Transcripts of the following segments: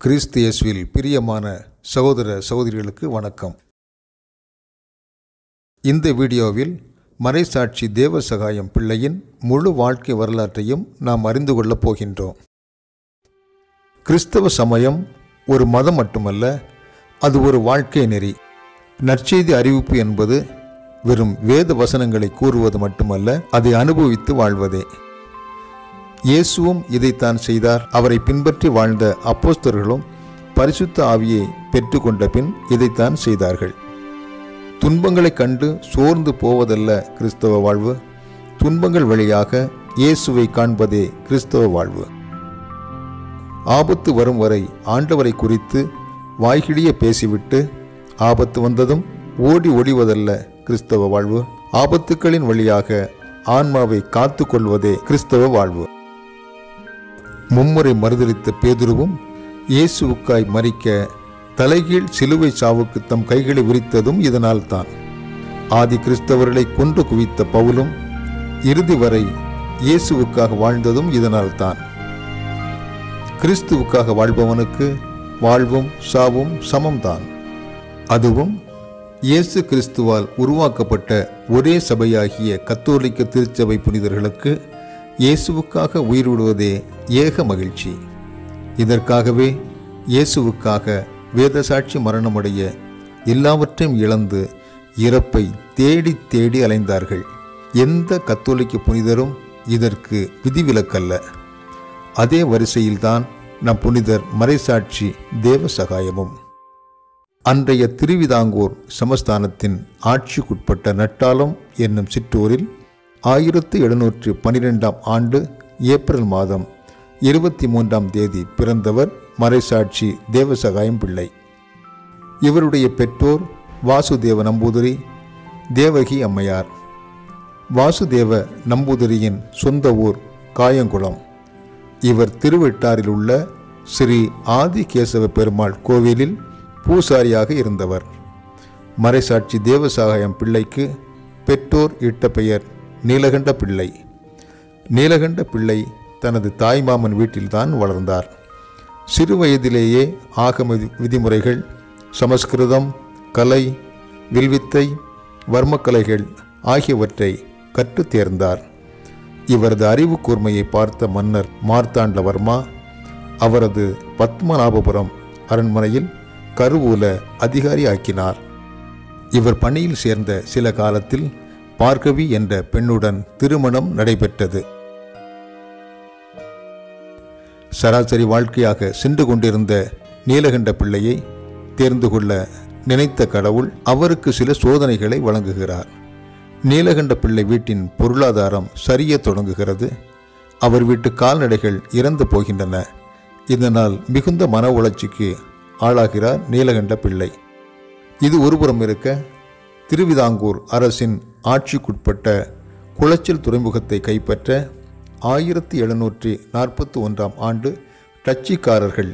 கிறிஸ்து இயேசுவில் பிரியமான சகோதர சகோதரிகளுக்கு வணக்கம். இந்த வீடியோவில் மறைசாட்சி தேவசகாயம் பிள்ளையின் முழு வாழ்க்கை வரலாற்றையும் நாம் அறிந்து கொள்ளப் போகின்றோம். கிறிஸ்தவ சமயம் ஒரு மதம் மட்டுமல்ல, அது ஒரு வாழ்க்கை நெறி. நற்செய்தி அறிவிப்பு என்பது வெறும் வேத வசனங்களை கூறுவது மட்டுமல்ல, அதை அனுபவித்து வாழ்வதே. இயேசுவும் இதைத்தான் செய்தார். அவரை பின்பற்றி வாழ்ந்த அப்போஸ்தலர்களும் பரிசுத்த ஆவியை பெற்றுக்கொண்ட பின் இதைத்தான் செய்தார்கள். துன்பங்களை கண்டு சோர்ந்து போவதல்ல கிறிஸ்தவ வாழ்வு, துன்பங்கள் வழியாக இயேசுவை காண்பதே கிறிஸ்தவ வாழ்வு. ஆபத்து வரும் வரை ஆண்டவரை குறித்து வாய்கிழிய பேசிவிட்டு ஆபத்து வந்ததும் ஓடி ஒளிவதல்ல கிறிஸ்தவ வாழ்வு. ஆபத்துக்களின் வழியாக ஆன்மாவை காத்து கொள்வதே கிறிஸ்தவ வாழ்வு. மும்முறை மறுதலித்த பேதுருவும் இயேசுவுக்காய் மரிக்க தலைகீழ் சிலுவை சாவுக்கு தம் கைகளை விரித்ததும் இதனால் தான். ஆதி கிறிஸ்தவர்களை கொன்று குவித்த பவுலும் இறுதி வரை இயேசுவுக்காக வாழ்ந்ததும் இதனால் தான். கிறிஸ்துவுக்காக வாழ்பவனுக்கு வாழ்வும் சாவும் சமம்தான். அதுவும் இயேசு கிறிஸ்துவால் உருவாக்கப்பட்ட ஒரே சபையாகிய கத்தோலிக்க திருச்சபை புனிதர்களுக்கு இயேசுவுக்காக உயிர்விடுவதே ஏக மகிழ்ச்சி. இதற்காகவே இயேசுவுக்காக வேதசாட்சி மரணமடைய எல்லாவற்றையும் இழந்து இறப்பை தேடி தேடி அலைந்தார்கள். எந்த கத்தோலிக்க புனிதரும் இதற்கு விதிவிலக்கல்ல. அதே வரிசையில்தான் நம் புனிதர் மறைசாட்சி தேவசகாயமும். அன்றைய திருவிதாங்கூர் சமஸ்தானத்தின் ஆட்சிக்குட்பட்ட நட்டாலம் என்னும் சிற்றூரில் 1712 ஆண்டு ஏப்ரல் மாதம் 23 பிறந்தவர் மறைசாட்சி தேவசகாயம் பிள்ளை. இவருடைய பெற்றோர் வாசுதேவ நம்பூதிரி, தேவகி அம்மையார். வாசுதேவ நம்பூதிரியின் சொந்த ஊர் காயங்குளம். இவர் திருவெட்டாரில் உள்ள ஸ்ரீ ஆதிகேசவ பெருமாள் கோவிலில் பூசாரியாக இருந்தவர். மறைசாட்சி தேவசகாயம் பிள்ளைக்கு பெற்றோர் இட்ட பெயர் நீலகண்ட பிள்ளை. நீலகண்ட பிள்ளை தனது தாய்மாமன் வீட்டில்தான் வளர்ந்தார். சிறு வயதிலேயே ஆகம விதிமுறைகள், சமஸ்கிருதம், கலை, வில்வித்தை, வர்மக்கலைகள் ஆகியவற்றை கற்றுத் தேர்ந்தார். இவரது அறிவு கூர்மையை பார்த்த மன்னர் மார்த்தாண்டவர்மா அவரது பத்மநாபபுரம் அரண்மனையில் கருவூல அதிகாரி ஆக்கினார். இவர் பணியில் சேர்ந்த சில காலத்தில் பார்கவி என்ற பெண்ணுடன் திருமணம் நடைபெற்றது. சராசரி வாழ்க்கையாக சென்று கொண்டிருந்த நீலகண்ட பிள்ளையை தேர்ந்து கொள்ள நினைத்த கடவுள் அவருக்கு சில சோதனைகளை வழங்குகிறார். நீலகண்ட பிள்ளை வீட்டின் பொருளாதாரம் சரிய தொடங்குகிறது. அவர் வீட்டு கால்நடைகள் இறந்து போகின்றன. இதனால் மிகுந்த மன உளைச்சிக்கு ஆளாகிறார் நீலகண்ட பிள்ளை. இது ஒருபுறம் இருக்க, திருவிதாங்கூர் அரசின் ஆட்சிக்குட்பட்ட குளச்சல் துறைமுகத்தை கைப்பற்ற 1741 ஆண்டு டச்சுக்காரர்கள்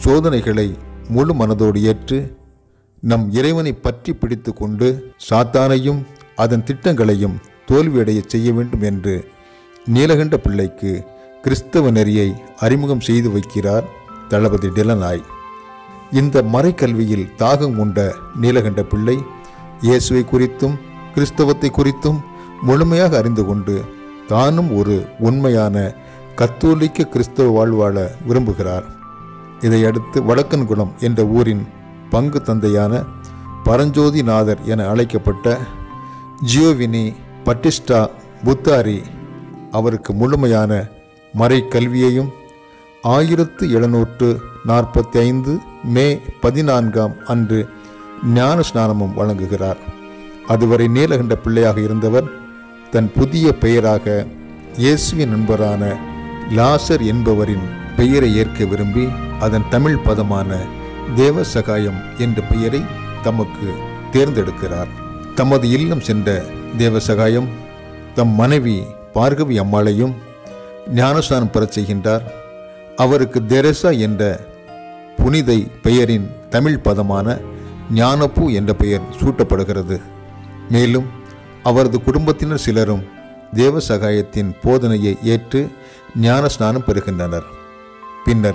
சோதனைகளை முழு மனதோடு ஏற்று நம் இறைவனை பற்றி பிடித்து கொண்டு சாத்தானையும் அதன் திட்டங்களையும் தோல்வியடைய செய்ய வேண்டும் என்று நீலகண்ட பிள்ளைக்கு கிறிஸ்தவ நெறியை அறிமுகம் செய்து வைக்கிறார் தளபதி டிலனாய். இந்த மறைக்கல்வியில் தாகம் கொண்ட நீலகண்ட பிள்ளை இயேசுவை குறித்தும் கிறிஸ்தவத்தை குறித்தும் முழுமையாக அறிந்து கொண்டு தானும் ஒரு உண்மையான கத்தோலிக்க கிறிஸ்தவ வாழ்வாழ விரும்புகிறார். இதையடுத்து வடக்கன்குளம் என்ற ஊரின் பங்கு தந்தையான பரஞ்சோதிநாதர் என அழைக்கப்பட்ட ஜியோவினி பட்டிஸ்டா புத்தாரி அவருக்கு முழுமையான மறைக்கல்வியையும் 1745 மே 14 அன்று ஞான ஸ்நானமும் வழங்குகிறார். அதுவரை நீலகண்ட பிள்ளையாக இருந்தவர் தன் புதிய பெயராக இயேசுவின் நண்பரான லாசர் என்பவரின் பெயரை ஏற்க விரும்பி அதன் தமிழ் பதமான தேவசகாயம் என்ற பெயரை தமக்கு தேர்ந்தெடுக்கிறார். தமது இல்லம் சென்ற தேவசகாயம் தம் மனைவி பார்கவி அம்மாளையும் ஞானஸ்நானம் பெறச் செய்கின்றார். அவருக்கு தெரசா என்ற புனிதை பெயரின் தமிழ் பதமான ஞானப்பூ என்ற பெயர் சூட்டப்படுகிறது. மேலும் அவரது குடும்பத்தினர் சிலரும் தேவசகாயத்தின் போதனையை ஏற்று ஞான ஸ்நானம் பெறுகின்றனர். பின்னர்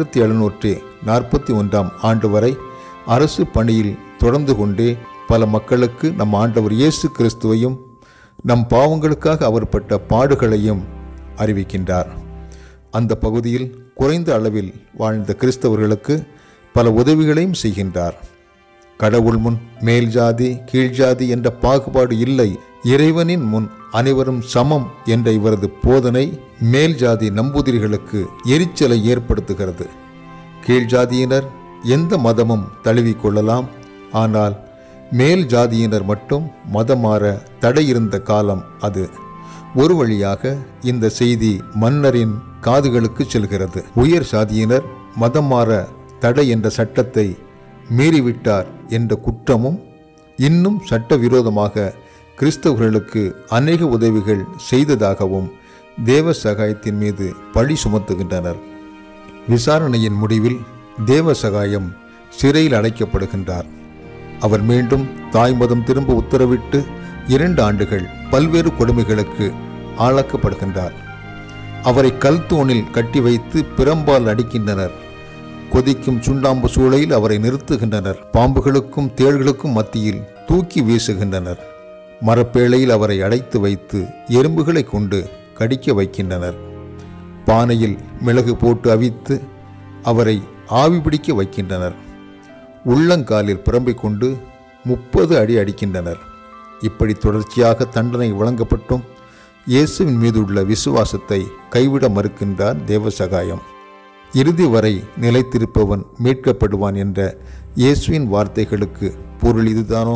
1741 ஆண்டு வரை அரசு பணியில் தொடர்ந்து கொண்டே பல மக்களுக்கு நம் ஆண்டவர் இயேசு கிறிஸ்துவையும் நம் பாவங்களுக்காக அவர் பட்ட பாடுகளையும் அறிவிக்கின்றார். அந்த பகுதியில் குறைந்த அளவில் வாழ்ந்த கிறிஸ்தவர்களுக்கு பல உதவிகளையும் செய்கின்றார். கடவுள் முன் மேல் ஜாதி கீழ் ஜாதி என்ற பாகுபாடு இல்லை, இறைவனின் முன் அனைவரும் சமம் என்ற இவரது போதனை மேல் ஜாதி நம்பூதிரிகளுக்கு எரிச்சலை ஏற்படுத்துகிறது. கீழ் ஜாதியினர் எந்த மதமும் தழுவிக்கொள்ளலாம், ஆனால் மேல் ஜாதியினர் மட்டும் மதம் மாற தடை இருந்த காலம் அது. ஒரு வழியாக இந்த செய்தி மன்னரின் காதுகளுக்கு செல்கிறது. உயர் சாதியினர் மதம் மாற தடை என்ற சட்டத்தை மீறிவிட்டார் என்ற குற்றமும் இன்னும் சட்டவிரோதமாக கிறிஸ்தவர்களுக்கு அநேக உதவிகள் செய்ததாகவும் தேவசகாயத்தின் மீது பழி சுமத்துகின்றனர். விசாரணையின் முடிவில் தேவசகாயம் சிறையில் அடைக்கப்படுகின்றார். அவர் மீண்டும் தாய்மதம் திரும்ப உத்தரவிட்டு 2 ஆண்டுகள் பல்வேறு கொடுமைகளுக்கு ஆளாக்கப்படுகின்றார். அவரை கல் தூணில் கட்டி வைத்து பிரம்பால் அடிக்கின்றனர். கொதிக்கும் சுண்ணாம்பு சூளையில் அவரை நிறுத்துகின்றனர். பாம்புகளுக்கும் தேள்களுக்கும் மத்தியில் தூக்கி வீசுகின்றனர். மரப்பேழையில் அவரை அடைத்து வைத்து எறும்புகளை கொண்டு கடிக்க வைக்கின்றனர். பானையில் மிளகு போட்டு அவித்து அவரை ஆவி பிடிக்க வைக்கின்றனர். உள்ளங்காலில் பிரம்பிக் கொண்டு 30 அடி அடிக்கின்றனர். இப்படி தொடர்ச்சியாக தண்டனை வழங்கப்பட்டும் இயேசுவின் மீது உள்ள விசுவாசத்தை கைவிட மறுக்கின்றார் தேவசகாயம். இறுதி வரை நிலைத்திருப்பவன் மீட்கப்படுவான் என்ற இயேசுவின் வார்த்தைகளுக்கு பொருள் இதுதானோ?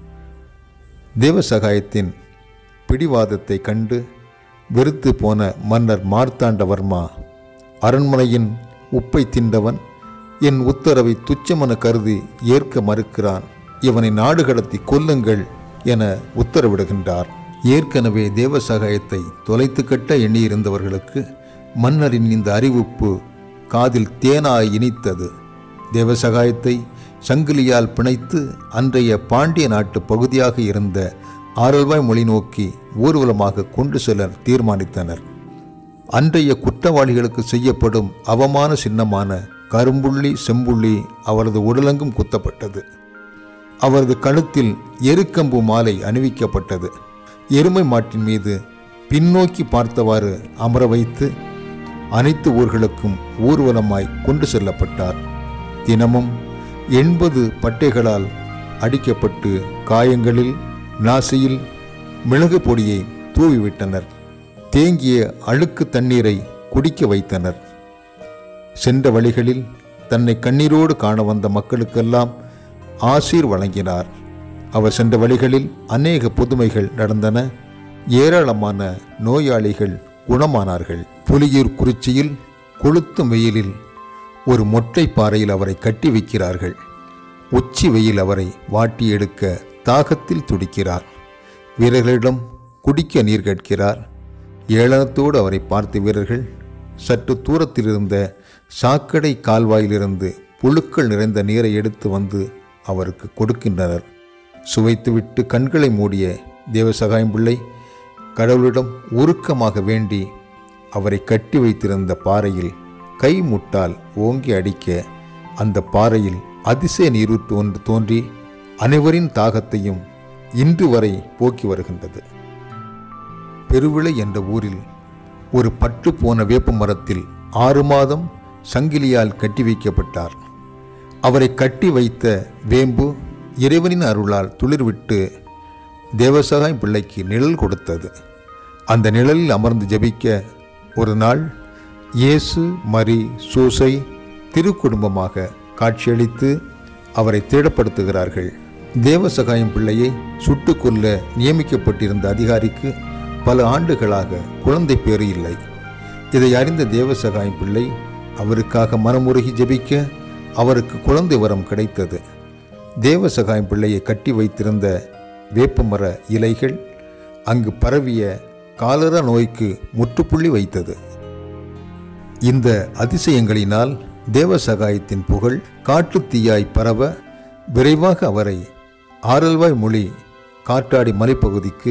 தேவசகாயத்தின் பிடிவாதத்தை கண்டு வெறுத்து போன மன்னர் மார்த்தாண்டவர்மா, அரண்மனையின் உப்பை தின்றவன் என் உத்தரவை துச்சமென கருதி ஏற்க மறுக்கிறான், இவனை நாடு கடத்தி கொல்லுங்கள் என உத்தரவிடுகின்றார். ஏற்கனவே தேவசகாயத்தை தொலைத்து கட்ட எண்ணியிருந்தவர்களுக்கு மன்னரின் இந்த அறிவிப்பு காதில் தேனாய் இனித்தது. தேவசகாயத்தை சங்கிலியால் பிணைத்து அன்றைய பாண்டிய நாட்டு பகுதியாக இருந்த ஆரல்வாய் மொழி நோக்கி ஊர்வலமாக கொண்டு செல்ல தீர்மானித்தனர். அன்றைய குற்றவாளிகளுக்கு செய்யப்படும் அவமான சின்னமான கரும்புள்ளி செம்புள்ளி அவரது உடலெங்கும் குத்தப்பட்டது. அவரது கழுத்தில் எருக்கம்பு மாலை அணிவிக்கப்பட்டது. எருமை மாட்டின் மீது பின்னோக்கி பார்த்தவாறு அமர வைத்து அனைத்து ஊர்களுக்கும் ஊர்வலமாய் கொண்டு செல்லப்பட்டார். தினமும் 80 பட்டைகளால் அடிக்கப்பட்டு காயங்களில் நாசியில் மிளகு பொடியை தூவிவிட்டனர். தேங்கிய அழுக்கு தண்ணீரை குடிக்க வைத்தனர். சென்ற வழிகளில் தன்னை கண்ணீரோடு காண வந்த மக்களுக்கெல்லாம் ஆசீர் வழங்கினார். அவர் சென்ற வழிகளில் அநேக புதுமைகள் நடந்தன. ஏராளமான நோயாளிகள் குணமானார்கள். புலியூர் குறிச்சியில் கொளுத்தும் வெயிலில் ஒரு மொட்டை பாறையில் அவரை கட்டி வைக்கிறார்கள். உச்சி வெயில் அவரை வாட்டி எடுக்க தாகத்தில் துடிக்கிறார். வீரர்களிடம் குடிக்க நீர் கேட்கிறார். ஏளனத்தோடு அவரை பார்த்த வீரர்கள் சற்று தூரத்தில் இருந்த சாக்கடை கால்வாயிலிருந்து புழுக்கள் நிறைந்த நீரை எடுத்து வந்து அவருக்கு கொடுக்கின்றனர். சுவைத்துவிட்டு கண்களை மூடிய தேவசகாயம் பிள்ளை கடவுளிடம் உருக்கமாக வேண்டி அவரை கட்டி வைத்திருந்த பாறையில் கை முட்டால் ஓங்கி அடிக்க அந்த பாறையில் அதிசய நீரூற்று ஒன்று தோன்றி அனைவரின் தாகத்தையும் இன்று வரை போக்கி வருகின்றது. பெருவிளை என்ற ஊரில் ஒரு பட்டு போன வேப்ப மரத்தில் 6 மாதம் சங்கிலியால் கட்டி வைக்கப்பட்டார். அவரை கட்டி வைத்த வேம்பு இறைவனின் அருளால் துளிர்விட்டு தேவசகாயம் பிள்ளைக்கு நிழல் கொடுத்தது. அந்த நிழலில் அமர்ந்து ஜெபிக்க ஒரு நாள் இயேசு, மரி, சூசை திருக்குடும்பமாக காட்சியளித்து அவரை திடப்படுத்துகிறார்கள். தேவசகாயம் பிள்ளையை சுட்டுக் கொல்ல நியமிக்கப்பட்டிருந்த அதிகாரிக்கு பல ஆண்டுகளாக குழந்தை பேறு இல்லை. இதை அறிந்த தேவசகாயம் பிள்ளை அவருக்காக மனமுருகி ஜெபிக்க அவருக்கு குழந்தை வரம் கிடைத்தது. தேவசகாயம் பிள்ளையை கட்டி வைத்திருந்த வேப்பமர இலைகள் அங்கு பரவிய காலரா நோய்க்கு முற்றுப்புள்ளி வைத்தது. இந்த அதிசயங்களினால் தேவசகாயத்தின் புகழ் காட்டுத்தீயாய் பரவ விரைவாக அவரை ஆரல்வாய் மொழி காற்றாடி மலைப்பகுதிக்கு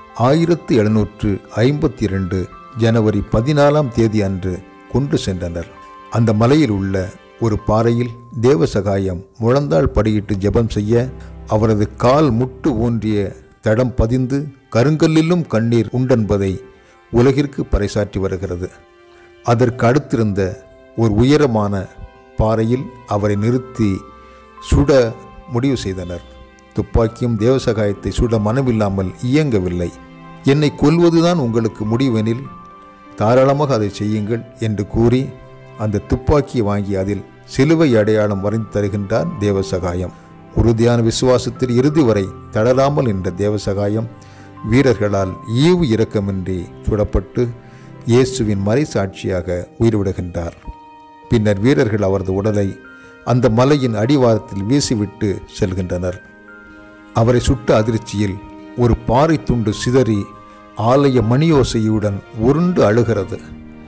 1752 ஜனவரி 14 அன்று கொண்டு சென்றனர். அந்த மலையில் உள்ள ஒரு பாறையில் தேவசகாயம் முழந்தாள் படியிட்டு ஜெபம் செய்ய அவரது கால் முட்டு ஊன்றிய தடம் பதிந்து கருங்கல்லிலும் கண்ணீர் உண்டென்பதை உலகிற்கு பறைசாற்றி வருகிறது. அதற்கு அடுத்திருந்த ஒரு உயரமான பாறையில் அவரை நிறுத்தி சுட முடிவு செய்தனர். துப்பாக்கியும் தேவசகாயத்தை சுட மனமில்லாமல் இயங்கவில்லை. என்னை கொல்வதுதான் உங்களுக்கு முடிவெனில் தாராளமாக அதை செய்யுங்கள் என்று கூறி அந்த துப்பாக்கியை வாங்கி அதில் சிலுவை அடையாளம் வரைந்து தருகின்றார் தேவசகாயம். உறுதியான விசுவாசத்தில் இறுதி வரை தளராமல் நின்ற தேவசகாயம் வீரர்களால் ஈவு இரக்கமின்றி சுடப்பட்டு இயேசுவின் மறைசாட்சியாக உயிர்விடுகின்றார். பின்னர் வீரர்கள் அவரது உடலை அந்த மலையின் அடிவாரத்தில் வீசிவிட்டு செல்கின்றனர். அவரை சுட்ட அதிர்ச்சியில் ஒரு பாறை துண்டு சிதறி ஆலய மணியோசையுடன் உருண்டு அழுகிறது.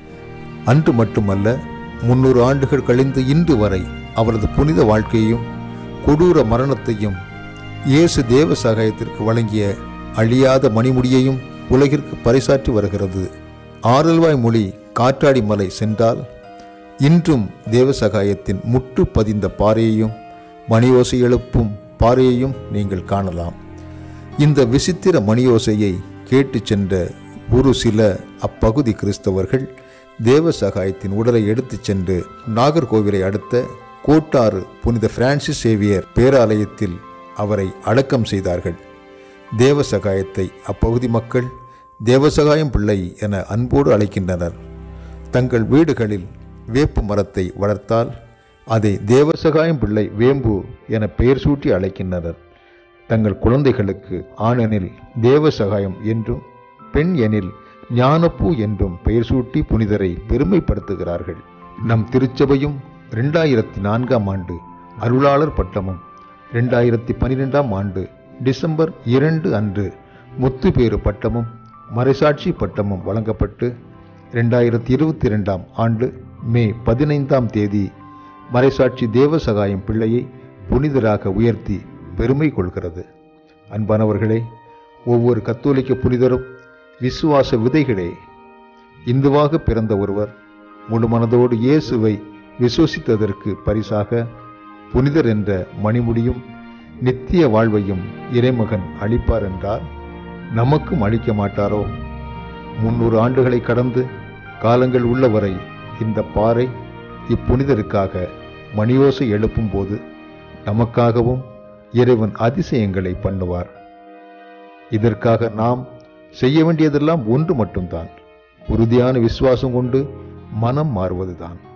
அன்று மட்டுமல்ல, 300 ஆண்டுகள் கழிந்து இன்று வரை அவரது புனித வாழ்க்கையையும் கொடூர மரணத்தையும் இயேசு தேவசகாயத்திற்கு வழங்கிய அழியாத மணிமுடியையும் உலகிற்கு பறைசாற்றி வருகிறது. ஆரல்வாய் மொழி காற்றாடி மலை சென்றால் இன்றும் தேவசகாயத்தின் முட்டு பதிந்த பாறையையும் மணியோசை எழுப்பும் பாறையையும் நீங்கள் காணலாம். இந்த விசித்திர மணியோசையை கேட்டு சென்ற ஒரு சில அப்பகுதி கிறிஸ்தவர்கள் தேவசகாயத்தின் உடலை எடுத்துச் சென்று நாகர்கோவிலை அடுத்த கோட்டாறு புனித பிரான்சிஸ் சேவியர் பேராலயத்தில் அவரை அடக்கம் செய்தார்கள். தேவசகாயத்தை அப்பகுதி மக்கள் தேவசகாயம் பிள்ளை என அன்போடு அழைக்கின்றனர். தங்கள் வீடுகளில் வேப்பு மரத்தை வளர்த்தால் அதை தேவசகாயம் பிள்ளை வேம்பு என பெயர் சூட்டி அழைக்கின்றனர். தங்கள் குழந்தைகளுக்கு ஆணெனில் தேவசகாயம் என்றும் பெண் எனில் ஞானப்பூ என்றும் பெயர் சூட்டி புனிதரை பெருமைப்படுத்துகிறார்கள். நம் திருச்சபையும் 2004 ஆண்டு அருளாளர் பட்டமும் 2012 ஆண்டு டிசம்பர் 2 அன்று முத்துப்பேறு பட்டமும் மறைசாட்சி பட்டமும் வழங்கப்பட்டு 2022 ஆண்டு மே 15 மறைசாட்சி தேவசகாயம் பிள்ளையை புனிதராக உயர்த்தி பெருமை கொள்கிறது. அன்பானவர்களே, ஒவ்வொரு கத்தோலிக்க புனிதரும் விசுவாச விதைகளே. இந்துவாக பிறந்த ஒருவர் முழு மனதோடு இயேசுவை விசுவசித்ததற்கு பரிசாக புனிதர் என்ற மணிமுடியும் நித்திய வாழ்வையும் இறைமகன் அளிப்பார் என்றால் நமக்கும் அளிக்க மாட்டாரோ? 300 ஆண்டுகளை கடந்து காலங்கள் உள்ளவரை இந்த பாறை இப்புனிதருக்காக மணியோசை எழுப்பும் போது நமக்காகவும் இறைவன் அதிசயங்களை பண்ணுவார். இதற்காக நாம் செய்ய வேண்டியதெல்லாம் ஒன்று மட்டும்தான், உறுதியான விசுவாசம் கொண்டு மனம் மாறுவதுதான்.